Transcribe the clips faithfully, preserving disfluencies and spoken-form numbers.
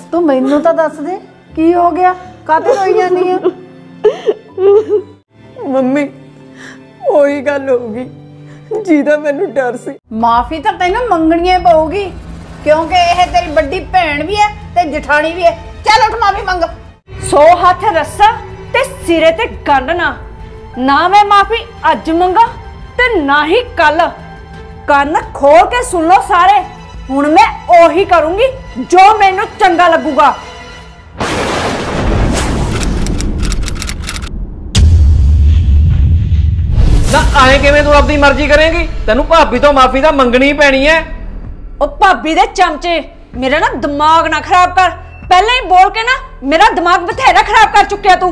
तू मैनू तो दस दे की हो गया, काते रोई जानी है? मम्मी ओही गल होगी जिहदा मैनू डर सी। माफी तो तेनू मंगनी पऊगी क्योंकि यह तेरी बड़ी भैन भी है ते जठानी भी है। चल उठ माफी मंग। सौ हाथ रस्सा ते सिरे ते गंढ ना ना मैं माफी अज मंगा ते ना ही कल। कान खोल के सुन लो सारे, हुण मैं ओही करूंगी जो मैनू चंगा लगूगा। ना आए किवें तू अपनी मर्जी करेंगी? तेनू भाभी तो माफी तो मंगनी पैनी है। ओ भाभी दे चमचे मेरा ना दिमाग ना खराब कर। पहले ही बोल के ना मेरा दिमाग बथेरा खराब कर चुके तू।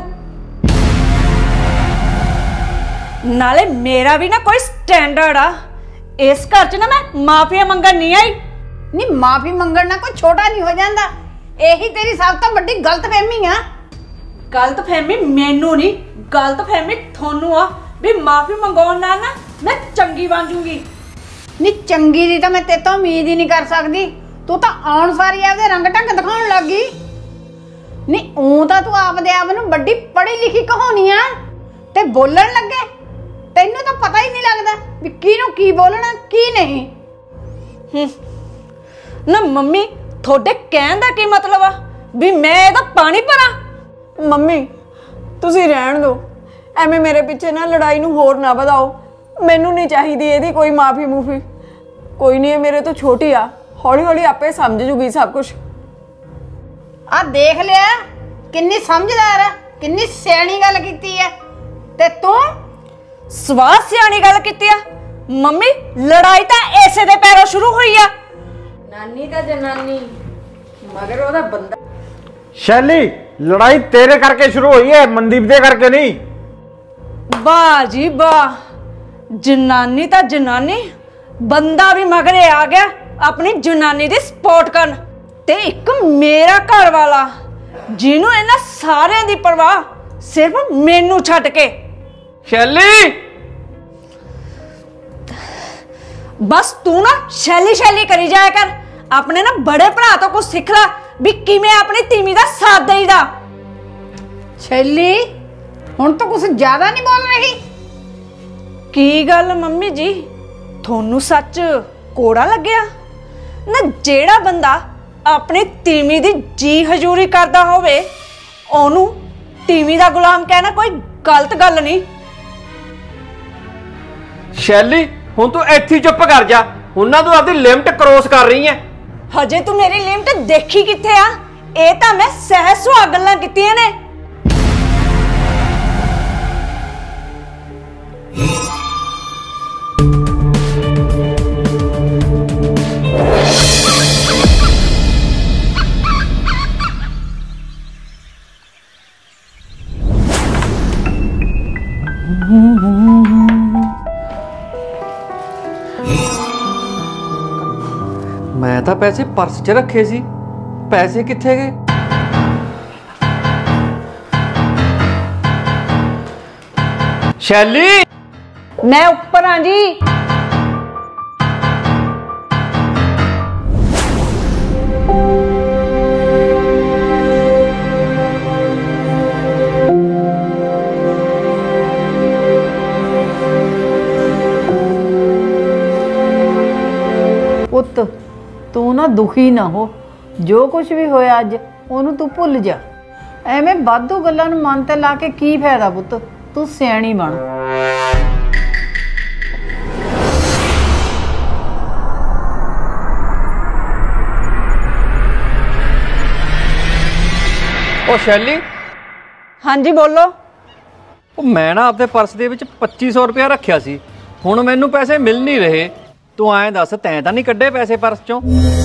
नाले मेरा भी ना कोई स्टैंडर्ड आ। इस घर च ना मैं माफिया मंगन नहीं आई। नहीं माफी मंगण ना कोई छोटा नहीं हो जाता। यही तेरी सब तो बड़ी गलतफहमी है। गलतफहमी मैनू नहीं, गलतफहमी थोनू आ भी माफी मंगाउण नाल ना मैं चंगी बन जूंगी। नहीं चंगी दी तो मैं तेरे तो उम्मीद ही नहीं कर सकती। तू तो आउण सारी आपदे रंग ढंग दिखाउण लग गई। नहीं ऊं तो तू आपदे आप नूं बड़ी पढ़ी लिखी कहानी आ ते बोलण लगे तैनू तो पता ही नहीं लगता भी किनू की बोलना की नहीं। ना मम्मी थोड़े कहण दा की मतलब आ भी मैं इहदा पानी भरा? मम्मी तुसी रहण दो, एवें मेरे पिछे ना लड़ाई नूं होर ना वधाओ। मैनू नहीं चाहिदी इहदी कोई माफी मूफी। कोई नहीं, है मेरे तो छोटी आ, हौली हौली आपे समझ जूगी सब कुछ। आ देख लिया किन्नी समझदार है, किन्नी सियाणी गल कीती है। ते तू सवाह सियाणी गल कीती आ। मम्मी लड़ाई तां ऐसे दे पैरों शुरू हुई आ। नानी दा जनानी मगर ओदा बंदा। शैली लड़ाई तेरे करके शुरू हुई है, मनदीप दे करके नहीं। वाह जी वाह, जनानी ता जनानी, बंदा भी मगरे आ गया अपनी जनानी दी सपोर्ट करन। ते एक मेरा घर वाला जिन्हों इन्हां सारियां दी परवाह सिर्फ मैनू छड्ड के। शैली बस तू ना शैली शैली करी जाया कर। अपने ना बड़े भरा तो कुछ सिख ला भी किवें अपनी तीमी दा साथ देईदा। शैली हुण तो कुछ ज्यादा नहीं बोल रही। की गल मम्मी जी थोनू सच कोड़ा लग्या ना? जेड़ा बंदा अपनी तीमी दी जी हजूरी करदा होवे ओनू तीमी दा गुलाम कहना कोई गलत गल नहीं। शैली हुण तू इत्थे चुप कर जा, हुण तू अपनी लिमिट क्रॉस कर रही है। हजे तू मेरी लिमिट देखी किथे आ? ए तां मैं सहज सुहाग गल्लां कीतियां ने। मैं तो पैसे पर्स च रखे सी, पैसे किथे गए? शैली मैं ऊपर हाँ जी। पुत तू ना दुखी ना हो, जो कुछ भी होया अज ओनू तू भुल जा। एवें वाधू गल्लां नूं मन ते ला के की फायदा पुत, तू सियाणी बन। ओ शैली हाँ जी बोलो। मैं ना अपने पर्स दे विच पच्ची सौ रुपया रखिया सी, हुण मैनू पैसे मिल नहीं रहे। तू आए दस तैं तां नहीं कड्ढे पैसे पर्स चों?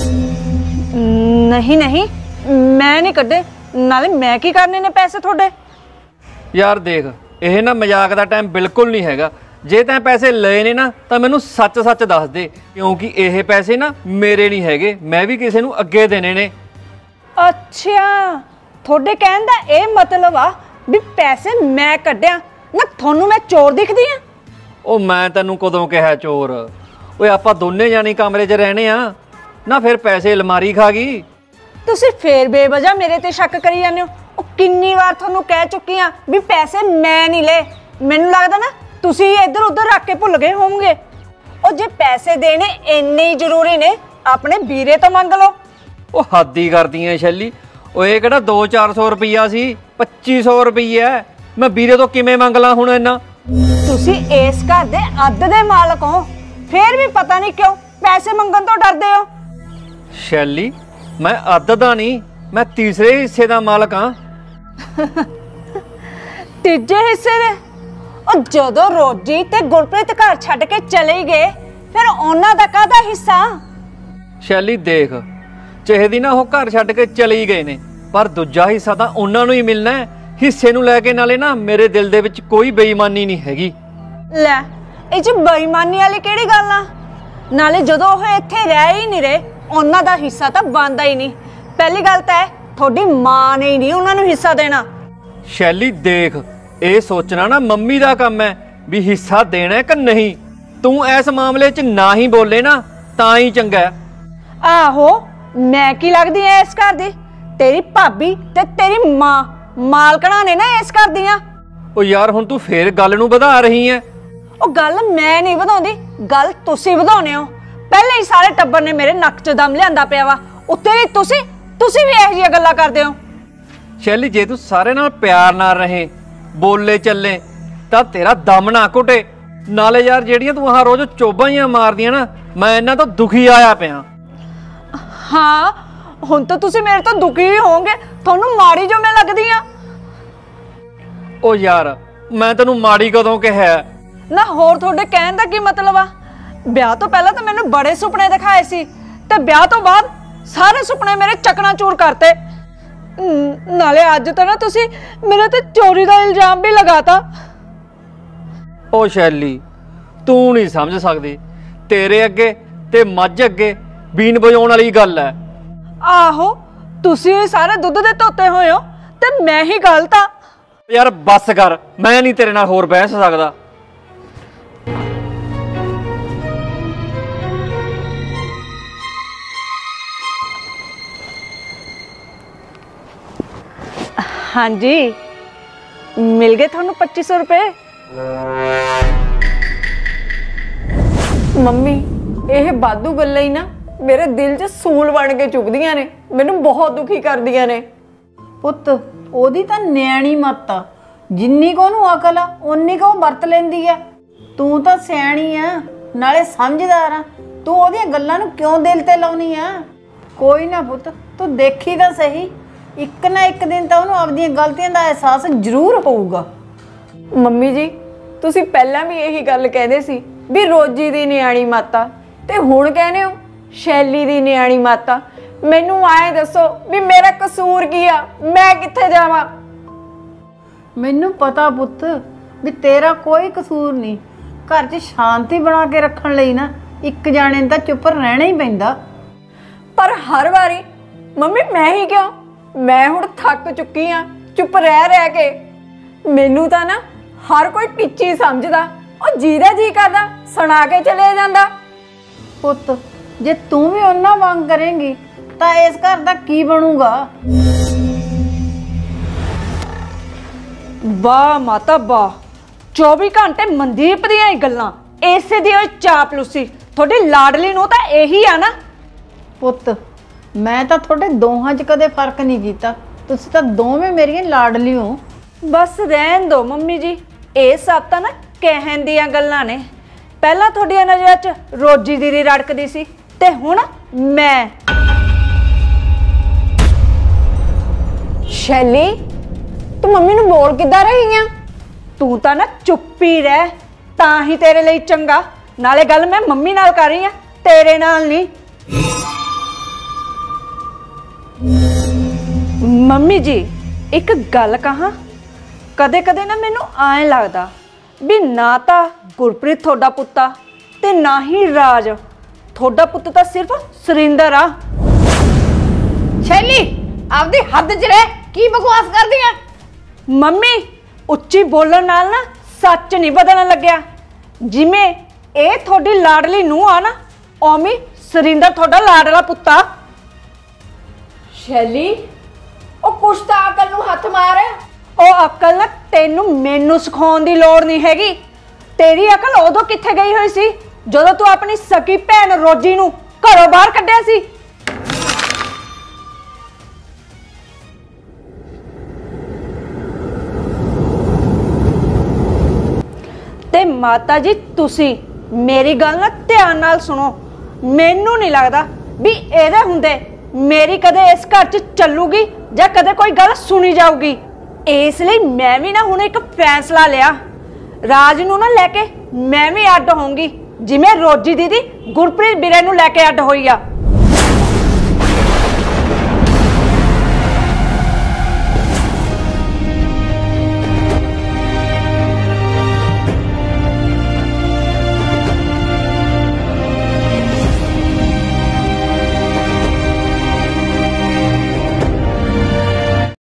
नहीं नहीं मैं नहीं कड्ढे, नाले मैं की करने ने पैसे थोड़े। यार देख यह ना मजाक का टाइम बिल्कुल नहीं हैगा। जे तैं पैसे लए ने ना तो मैनू सच सच दस दे, क्योंकि यह पैसे ना मेरे नहीं हैगे, मैं भी किसी नू अगे देने ने। अच्छा थोड़े कहन दा ए मतलब आ भी पैसे मैं कड्ढिया ना? थोनू मैं चोर दिखदी आ? ओ मैं तैनू कदों कहा चोर? ओए आपां दोने जानी कमरे च रहने आ ना, फिर पैसे अलमारी खा गई। ਤੁਸੀਂ ਫੇਰ ਬੇਵਜ੍ਹਾ ਮੇਰੇ ਤੇ ਸ਼ੱਕ ਕਰੀ ਜਾਂਦੇ ਹੋ। ਉਹ ਕਿੰਨੀ ਵਾਰ ਤੁਹਾਨੂੰ ਕਹਿ ਚੁੱਕੀ ਆ ਵੀ ਪੈਸੇ ਮੈਂ ਨਹੀਂ ਲਏ। ਮੈਨੂੰ ਲੱਗਦਾ ਨਾ ਤੁਸੀਂ ਇੱਧਰ ਉੱਧਰ ਰੱਖ ਕੇ ਭੁੱਲ ਗਏ ਹੋਵੋਗੇ। ਉਹ ਜੇ ਪੈਸੇ ਦੇਣੇ ਇੰਨੇ ਹੀ ਜ਼ਰੂਰੀ ਨੇ ਆਪਣੇ ਵੀਰੇ ਤੋਂ ਮੰਗ ਲਓ। ਉਹ ਹੱਦ ਹੀ ਕਰਦੀ ਐ ਸ਼ੈਲੀ। ਉਹ ਇਹ ਕਿਹੜਾ ਦੋ ਚਾਰ ਸੌ ਰੁਪਈਆ ਸੀ, ਪੱਚੀ ਸੌ ਰੁਪਈਆ। ਮੈਂ ਵੀਰੇ ਤੋਂ ਕਿਵੇਂ ਮੰਗ ਲਾਂ ਹੁਣ ਇੰਨਾ? ਤੁਸੀਂ ਇਸ ਘਰ ਦੇ ਅੱਧ ਦੇ ਮਾਲਕ ਹੋ, ਫੇਰ ਵੀ ਪਤਾ ਨਹੀਂ ਕਿਉਂ ਪੈਸੇ ਮੰਗਣ ਤੋਂ ਡਰਦੇ ਹੋ। ਸ਼ੈਲੀ, ਮੈਂ ਅੱਧ ਦਾ ਨਹੀਂ, ਮੈਂ ਤੀਸਰੇ ਹਿੱਸੇ ਦਾ ਮਾਲਕ ਹਾਂ। ਤੀਜੇ ਹਿੱਸੇ ਦੇ? ਉਹ ਜਦੋਂ ਰੋਜੀ ਤੇ ਗੁਰਪ੍ਰੀਤ ਘਰ ਛੱਡ ਕੇ ਚਲੇ ਗਏ ਫਿਰ ਉਹਨਾਂ ਦਾ ਕਾਹਦਾ ਹਿੱਸਾ? ਸ਼ੈਲੀ ਦੇਖ, ਚਾਹੇਦੀ ਨਾ ਉਹ ਘਰ ਛੱਡ ਕੇ ਚਲੇ ਹੀ ਗਏ ਨੇ, ਪਰ ਦੂਜਾ ਹਿੱਸਾ ਤਾਂ ਉਹਨਾਂ ਨੂੰ ਹੀ ਮਿਲਣਾ ਹੈ। ਹਿੱਸੇ ਨੂੰ ਲੈ ਕੇ ਨਾਲੇ ਨਾ ਮੇਰੇ ਦਿਲ ਦੇ ਵਿੱਚ ਕੋਈ ਬੇਈਮਾਨੀ ਨਹੀਂ ਹੈਗੀ। ਲੈ, ਇਹ 'ਚ ਬੇਈਮਾਨੀ ਵਾਲੀ ਕਿਹੜੀ ਗੱਲ ਆ? ਨਾਲੇ ਜਦੋਂ ਉਹ ਇੱਥੇ ਰਹਿ ਹੀ ਨਹੀਂ ਰਹੇ ਉਹਨਾਂ ਦਾ ਹਿੱਸਾ ਤਾਂ ਬਣਦਾ ਹੀ ਨਹੀਂ। ਪਹਿਲੀ ਗੱਲ ਤਾਂ ਹੈ ਤੁਹਾਡੀ ਮਾਂ ਨੇ ਹੀ ਨਹੀਂ ਉਹਨਾਂ ਨੂੰ ਹਿੱਸਾ ਦੇਣਾ। ਸ਼ੈਲੀ ਦੇਖ, ਇਹ ਸੋਚਣਾ ਨਾ ਮੰਮੀ ਦਾ ਕੰਮ ਹੈ ਵੀ ਹਿੱਸਾ ਦੇਣਾ ਹੈ ਕਿ ਨਹੀਂ। ਤੂੰ ਇਸ ਮਾਮਲੇ 'ਚ ਨਾ ਹੀ ਬੋਲੇ ਨਾ ਤਾਂ ਹੀ ਚੰਗਾ। ਆਹੋ, ਮੈਂ ਕੀ ਲੱਗਦੀ ਐ ਇਸ ਘਰ ਦੀ? ਤੇਰੀ ਭਾਬੀ ਤੇ ਤੇਰੀ ਮਾਂ ਮਾਲਕਣਾ ਨੇ ਨਾ ਇਸ ਘਰ ਦੀਆਂ। ਉਹ ਯਾਰ ਹੁਣ ਤੂੰ ਫੇਰ ਗੱਲ ਨੂੰ ਵਧਾ ਰਹੀ ਐ। ਉਹ ਗੱਲ ਮੈਂ ਨਹੀਂ ਵਧਾਉਂਦੀ, ਗੱਲ ਤੁਸੀਂ ਵਧਾਉਣੇ ਹੋ। ਪਹਿਲੇ ਹੀ ਸਾਰੇ ਟੱਬਰ ਨੇ ਮੇਰੇ ਨੱਕ 'ਚ ਦਮ ਲਿਆਂਦਾ ਪਿਆ ਵਾ, ਉੱਤੇ ਵੀ ਤੁਸੀਂ ਤੁਸੀਂ ਵੀ ਇਹੋ ਜਿਹੀਆਂ ਗੱਲਾਂ ਕਰਦੇ ਹੋ। ਸ਼ੈਲੀ, ਜੇ ਤੂੰ ਸਾਰੇ ਨਾਲ ਪਿਆਰ ਨਾਲ ਰਹੇ, ਬੋਲੇ ਚੱਲੇ ਤਾਂ ਤੇਰਾ ਦਮ ਨਾ ਘੁੱਟੇ। ਨਾਲੇ ਯਾਰ ਜਿਹੜੀਆਂ ਤੂੰ ਆਹ ਰੋਜ਼ ਚੋਬਾਂ ਹੀ ਮਾਰਦੀਆਂ ਨਾ, ਮੈਂ ਇਹਨਾਂ ਤੋਂ ਦੁਖੀ ਆਇਆ ਪਿਆ। ਹਾਂ, ਹੁਣ ਤਾਂ ਤੁਸੀਂ ਮੇਰੇ ਤੋਂ ਦੁਖੀ ਹੀ ਹੋਵੋਗੇ। ਤੁਹਾਨੂੰ ਮਾੜੀ ਜੋ ਮੈਂ ਲੱਗਦੀ ਆ। ਉਹ ਯਾਰ, ਮੈਂ ਤੈਨੂੰ ਮਾੜੀ ਕਦੋਂ ਕਿਹਾ? ਨਾ ਹੋਰ ਤੁਹਾਡੇ ਕਹਿਣ ਦਾ ਕੀ ਮਤਲਬ ਆ? ਵਿਆਹ ਤੋਂ ਪਹਿਲਾਂ ਤਾਂ ਮੈਨੂੰ ਬੜੇ ਸੁਪਨੇ ਦਿਖਾਏ ਸੀ ਤੇ ਵਿਆਹ ਤੋਂ ਬਾਅਦ ਸਾਰੇ ਸੁਪਨੇ ਮੇਰੇ ਚਕਨਾਚੂਰ ਕਰਤੇ। ਨਾਲੇ ਅੱਜ ਤਾਂ ਨਾ ਤੁਸੀਂ ਮੇਰੇ ਤੇ ਚੋਰੀ ਦਾ ਇਲਜ਼ਾਮ ਵੀ ਲਗਾਤਾ। ਉਹ ਸ਼ੈਲੀ, ਤੂੰ ਨਹੀਂ ਸਮਝ ਸਕਦੀ। ਤੇਰੇ ਅੱਗੇ ਤੇ ਮੱਝ ਅੱਗੇ ਬੀਨ ਵਜਾਉਣ ਵਾਲੀ ਗੱਲ ਹੈ। ਆਹੋ, ਤੁਸੀਂ ਸਾਰੇ ਦੁੱਧ ਦੇ ਧੋਤੇ ਹੋਏ ਹੋ ਤੇ ਮੈਂ ਹੀ ਗਲਤ ਆ। ਯਾਰ ਬੱਸ ਕਰ, ਮੈਂ ਨਹੀਂ ਤੇਰੇ ਨਾਲ ਹੋਰ ਬਹਿਸ ਸਕਦਾ। ਹਾਂਜੀ, ਮਿਲ ਗਏ ਤੁਹਾਨੂੰ ਪੱਚੀ ਸੌ ਰੁਪਏ। ਮੰਮੀ, ਇਹ ਬਾਦੂ ਗੱਲਾਂ ਹੀ ਨਾ ਮੇਰੇ ਦਿਲ 'ਚ ਸੂਲ ਬਣ ਕੇ ਚੁੱਭਦੀਆਂ ਨੇ, ਮੈਨੂੰ ਬਹੁਤ ਦੁਖੀ ਕਰਦੀਆਂ ਨੇ। ਪੁੱਤ, ਉਹਦੀ ਤਾਂ ਨਿਆਣੀ ਮੱਤ ਆ। ਜਿੰਨੀ ਕੋ ਉਹਨੂੰ ਅਕਲ ਆ ਓਨੀ ਕੋ ਵਰਤ ਲੈਂਦੀ ਆ। ਤੂੰ ਤਾਂ ਸਿਆਣੀ ਆ, ਨਾਲੇ ਸਮਝਦਾਰ ਆ। ਤੂੰ ਉਹਦੀਆਂ ਗੱਲਾਂ ਨੂੰ ਕਿਉਂ ਦਿਲ ਤੇ ਲਾਉਣੀ ਆ? ਕੋਈ ਨਾ ਪੁੱਤ, ਤੂੰ ਦੇਖੀ ਤਾਂ ਸਹੀ, ਇੱਕ ਨਾ ਇੱਕ ਦਿਨ ਤਾਂ ਉਹਨੂੰ ਆਪਣੀਆਂ ਗਲਤੀਆਂ ਦਾ ਅਹਿਸਾਸ ਜ਼ਰੂਰ ਹੋਊਗਾ। ਮੰਮੀ ਜੀ, ਤੁਸੀਂ ਪਹਿਲਾਂ ਵੀ ਇਹੀ ਗੱਲ ਕਹਿੰਦੇ ਸੀ ਵੀ ਰੋਜੀ ਦੀ ਨਿਆਣੀ ਮਾਤਾ, ਤੇ ਹੁਣ ਕਹਿੰਦੇ ਹੋ ਸ਼ੈਲੀ ਦੀ ਨਿਆਣੀ ਮਾਤਾ। ਮੈਨੂੰ ਆਏ ਦੱਸੋ ਵੀ ਮੇਰਾ ਕਸੂਰ ਕੀ ਆ? ਮੈਂ ਕਿੱਥੇ ਜਾਵਾਂ? ਮੈਨੂੰ ਪਤਾ ਪੁੱਤ ਵੀ ਤੇਰਾ ਕੋਈ ਕਸੂਰ ਨਹੀਂ। ਘਰ 'ਚ ਸ਼ਾਂਤੀ ਬਣਾ ਕੇ ਰੱਖਣ ਲਈ ਨਾ ਇੱਕ ਜਾਣੇ ਨੂੰ ਤਾਂ ਚੁੱਪ ਰਹਿਣਾ ਹੀ ਪੈਂਦਾ। ਪਰ ਹਰ ਵਾਰੀ ਮੰਮੀ ਮੈਂ ਹੀ ਕਿਉਂ? ਮੈਂ ਹੁਣ ਥੱਕ ਚੁੱਕੀ ਆ ਚੁੱਪ ਰਹਿ ਰਹਿ ਕੇ। ਮੈਨੂੰ ਤਾਂ ਨਾ ਹਰ ਕੋਈ ਟਿੱਚੀ ਸਮਝਦਾ। ਉਹ ਜਿਹਦਾ ਜੀ ਕਰਦਾ ਸੁਣਾ ਕੇ ਚਲੇ ਜਾਂਦਾ। ਪੁੱਤ, ਜੇ ਤੂੰ ਵੀ ਉਹਨਾਂ ਵਾਂਗ ਕਰੇਂਗੀ ਤਾਂ ਇਸ ਘਰ ਦਾ ਕੀ ਬਣੂਗਾ? ਵਾਹ ਮਾਤਾ ਵਾਹ, ਚੌਵੀ ਘੰਟੇ ਮਨਦੀਪ ਦੀਆਂ ਹੀ ਗੱਲਾਂ, ਇਸੇ ਦੀ ਉਹ ਚਾਪਲੂਸੀ। ਤੁਹਾਡੀ ਲਾਡਲੀ ਨੂੰ ਤਾਂ ਇਹੀ ਆ ਨਾ। ਪੁੱਤ, ਮੈਂ ਤਾਂ ਤੁਹਾਡੇ ਦੋਹਾਂ 'ਚ ਕਦੇ ਫਰਕ ਨਹੀਂ ਕੀਤਾ। ਤੁਸੀਂ ਤਾਂ ਦੋਵੇਂ ਮੇਰੀਆਂ ਲਾਡਲੀ ਹੋ। ਬਸ ਰਹਿਣ ਦੋ ਮੰਮੀ ਜੀ, ਇਹ ਸਭ ਤਾਂ ਨਾ ਕਹਿਣ ਦੀਆਂ ਗੱਲਾਂ ਨੇ। ਪਹਿਲਾਂ ਤੁਹਾਡੀਆਂ ਨਜ਼ਰਾਂ 'ਚ ਰੋਜੀ ਦੀ ਰੜਕਦੀ ਸੀ ਤੇ ਹੁਣ ਮੈਂ। ਸ਼ੈਲੀ, ਤੂੰ ਮੰਮੀ ਨੂੰ ਬੋਲ ਕਿੱਦਾਂ ਰਹੀ ਆ? ਤੂੰ ਤਾਂ ਨਾ ਚੁੱਪ ਹੀ ਰਹਿ, ਤਾਂ ਹੀ ਤੇਰੇ ਲਈ ਚੰਗਾ। ਨਾਲੇ ਗੱਲ ਮੈਂ ਮੰਮੀ ਨਾਲ ਕਰ ਰਹੀ ਆ, ਤੇਰੇ ਨਾਲ ਨਹੀਂ। ਮੰਮੀ ਜੀ, ਇੱਕ ਗੱਲ ਕਹਾਂ, ਕਦੇ ਕਦੇ ਨਾ ਮੈਨੂੰ ਐਂ ਲੱਗਦਾ ਵੀ ਨਾ ਤਾਂ ਗੁਰਪ੍ਰੀਤ ਤੁਹਾਡਾ ਪੁੱਤ ਆ ਤੇ ਨਾ ਹੀ ਰਾਜ। ਤੁਹਾਡਾ ਪੁੱਤ ਤਾਂ ਸਿਰਫ ਸੁਰਿੰਦਰ ਆ। ਸ਼ੈਲੀ, ਆਪਦੀ ਹੱਦ 'ਚ ਰਹਿ। ਕੀ ਬਕਵਾਸ ਕਰਦੀ ਆ? ਮੰਮੀ, ਉੱਚੀ ਬੋਲਣ ਨਾਲ ਨਾ ਸੱਚ ਨਹੀਂ ਬਦਲਣ ਲੱਗਿਆ। ਜਿਵੇਂ ਇਹ ਤੁਹਾਡੀ ਲਾਡਲੀ ਨੂੰਹ ਆ ਨਾ, ਉਵੇਂ ਸੁਰਿੰਦਰ ਤੁਹਾਡਾ ਲਾਡਲਾ ਪੁੱਤ ਆ। ਸ਼ੈਲੀ ਉਹ ਕੁਛ ਤਾਂ ਅਕਲ ਨੂੰ ਹੱਥ ਮਾਰ। ਉਹ ਅਕਲ ਨਾ ਤੈਨੂੰ ਮੈਨੂੰ ਸਿਖਾਉਣ ਦੀ ਲੋੜ ਨਹੀਂ ਹੈਗੀ। ਤੇਰੀ ਅਕਲ ਉਦੋਂ ਕਿੱਥੇ ਗਈ ਹੋਈ ਸੀ ਜਦੋਂ ਤੂੰ ਆਪਣੀ ਸਕੀ ਭੈਣ ਰੋਜੀ ਨੂੰ ਘਰੋਂ ਬਾਹਰ ਕੱਢਿਆ ਸੀ। ਤੇ ਮਾਤਾ ਜੀ ਤੁਸੀਂ ਮੇਰੀ ਗੱਲ ਨਾ ਧਿਆਨ ਨਾਲ ਸੁਣੋ। ਮੈਨੂੰ ਨਹੀਂ ਲੱਗਦਾ ਵੀ ਇਹਦੇ ਹੁੰਦੇ ਮੇਰੀ ਕਦੇ ਇਸ ਘਰ 'ਚ ਚੱਲੂਗੀ ਜਾਂ ਕਦੇ ਕੋਈ ਗੱਲ ਸੁਣੀ ਜਾਊਗੀ। ਇਸ ਲਈ ਮੈਂ ਵੀ ਨਾ ਹੁਣ ਇੱਕ ਫੈਸਲਾ ਲਿਆ, ਰਾਜ ਨੂੰ ਨਾ ਲੈ ਕੇ ਮੈਂ ਵੀ ਅੱਡ ਹੋਊਂਗੀ, ਜਿਵੇਂ ਰੋਜੀ ਦੀਦੀ ਗੁਰਪ੍ਰੀਤ ਵੀਰੇ ਨੂੰ ਲੈ ਕੇ ਅੱਡ ਹੋਈ ਆ।